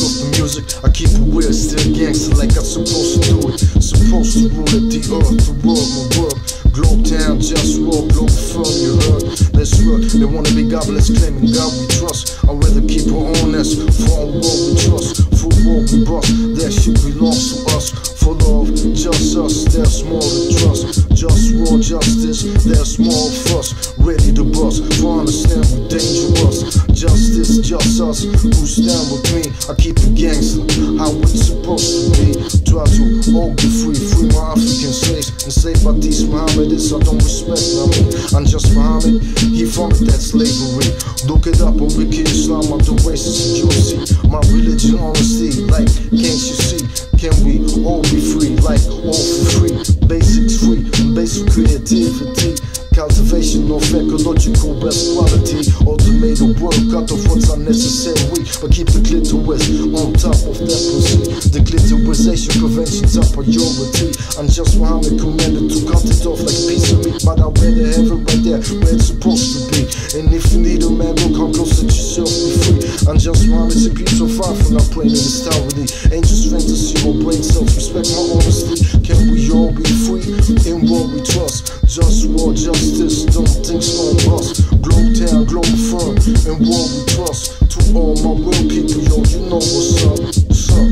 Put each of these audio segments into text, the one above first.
of the music, I keep it weird, still gangster like I'm supposed to do it. Supposed to rule at the earth, the world, my work. Globe town, just walk, globe firm, you heard. Let's work, they wanna be godless, claiming God we trust. I'd rather keep her honest, for our world we trust. For world we bust, that shit belongs to us. For love, just us, there's more to trust. Just war, justice, there's more of us. Ready to bust, for understand we're dangerous. Justice, just us, who stand with me. I keep it gangster, how it's supposed to be. Try to all be free, free my African slaves. Enslaved by these Mohammedists, I don't respect, I mean, I'm just Muhammad, he funded that slavery. Look it up on Wiki Islam, I'm the racist, you'll see. My religion, honesty, like, can't you see? Can we all be free, like, all for free? Basics free, basic creativity. Cultivation of ecological best quality. Automated work, cut off what's unnecessary, but keep the clitoris on top of that pussy. The clitorisation prevention's a priority. I'm just Muhammad commanded to cut it off like a piece of meat, but I'd rather have it right there where it's supposed to be. And if you need a man, go come close, let yourself be free. I'm just Muhammad, so keep so far from not playing in this towerly. Angels fantasy or brain cells, respect my honesty. Can we all be free in what we trust? Just war, justice, don't think gon' bust. Globe town, globe firm, and what we trust. To all my real people, yo, you know what's up, what's up.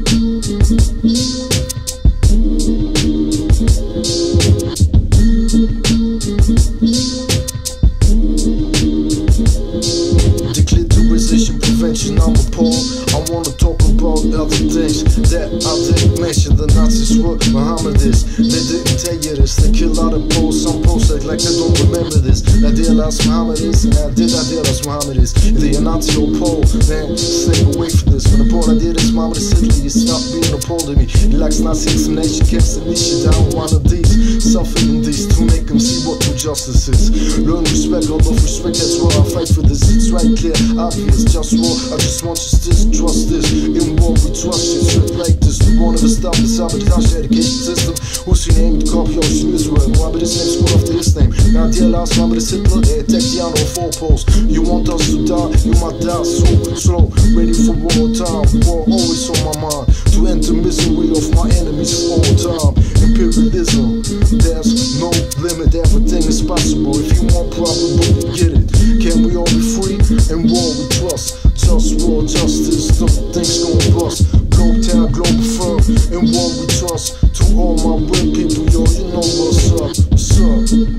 Declitorization prevention, I'm appalled. I wanna talk about other things that I didn't mention. The Nazis were Mohammedists. They didn't tell you this. They kill out of posts. Some posts act like they don't remember this. I realize Mohammedists, and I realize Mohammedists. Either you're Nazi or Pole, then stay away from this. When the Pole idea is Mohammedist Italy, you stop being a Pole to me. He likes Nazi examination, keeps the niche down one of these. Suffering these to make them see what true justice is. Learn respect, all of respect, that's why I fight for this. It's right, clear, obvious, just war. I just want justice, trust this. In war we trust shit straight like this. We won't ever stop the sabotage education system. Who's your name? Copy Ocean Israel. Mohammedist name, school after his name. Now realize Mohammedist Hitler, they attack the honor of four poles. You want us to die, you might die slow. Ready for war time, war always on my mind. To end the misery of my enemies for all time. Imperialism, there's no limit, everything is possible. If you want probably get it. Can we all be free? In war we trust. Just war, justice, don't things gon' bust. Globe town, globe firm, in war we trust. To all my real people, yo, you know what's up, what's up.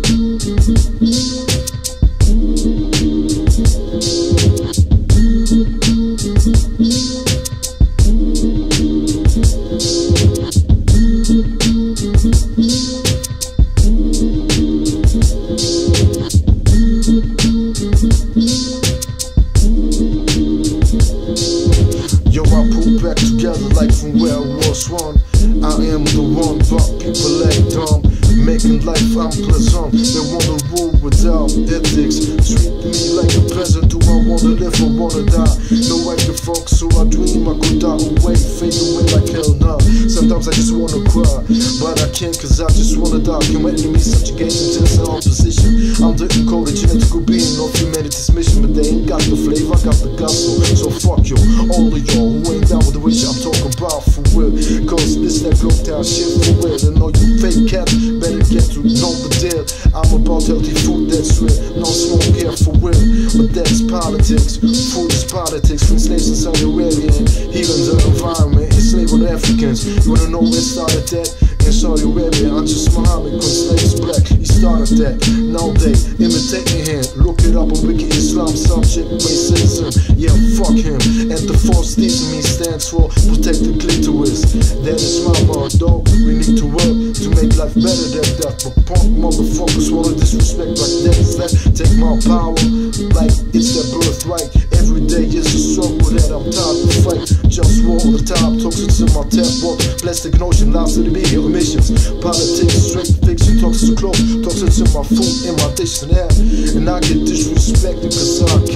Yo, I pull back together like from where I was one. I am the one, but people act dumb, making life unpleasant. They wanna rule without ethics. Treat me like a peasant. Do I wanna live or wanna die? No, I can fuck, so I dream I could die away, fade away like hell nah. Sometimes I just wanna cry, but I can't cause I just wanna die. Can my enemies subjugate intense opposition? I'm the encoded genetical being of humanity's mission, but they ain't got the flavor, I got the gospel. So fuck you, all of y'all who ain't down with the wish I'm talking about for real. Cause this that globe town shit for real. And all you fake cats better get to know the deal. I'm about healthy food that's real, no smoke here for real. But that's politics, food is politics. From slaves in Saudi Arabia and healing the environment, enslaving Africans. You wanna know where it started that? In Saudi Arabia, I'm just Muhammad, cause slaves black, he started that. Now they imitating him, look it up on Wiki Islam, subject racism. Yeah, fuck him. And the false theism stands for protect the clitoris. That is my motto. We need to work to make life better than that. But punk motherfuckers wanna disrespect like that. Is that take my power like it's their birthright. Every day is a struggle that I'm tired to fight. Just war all the time, toxins in my tap water. Plastic notion, lies to the media, emissions. Politics, straight fiction, toxins to clothes. Toxins in my food, in my dish and air. And I get disrespected cause I care.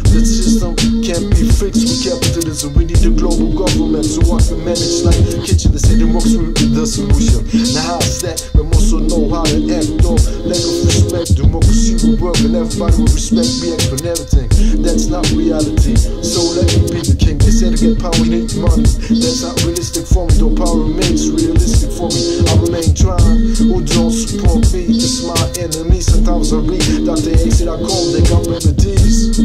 The system can't be fixed with capitalism. We need a global government so I can manage like kitchen. They say democracy will be the solution. Now how's that? We also know how to act on lack of respect. Democracy will work and everybody will respect me and everything. That's not reality. So let me be the king. They say to get power you need money. That's not realistic for me. Though power remains realistic for me. I remain trying. Who don't support me? It's my enemy. Sometimes I read Dr. X that I call. They got remedies.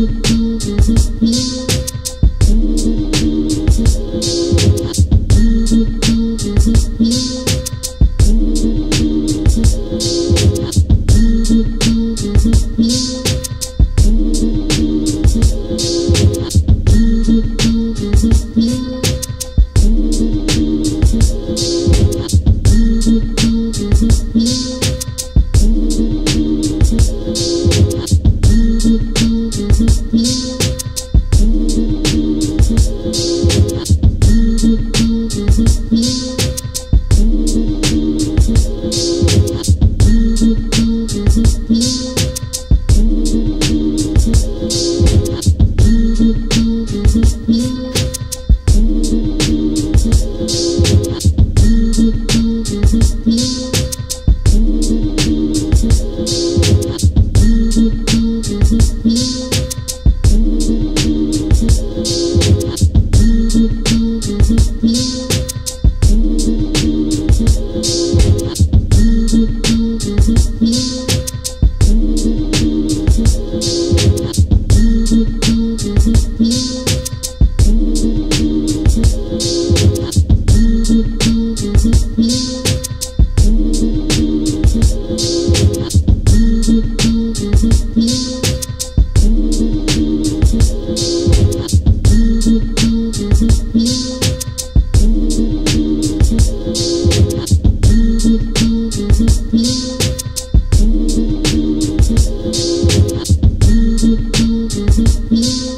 Mm-hmm.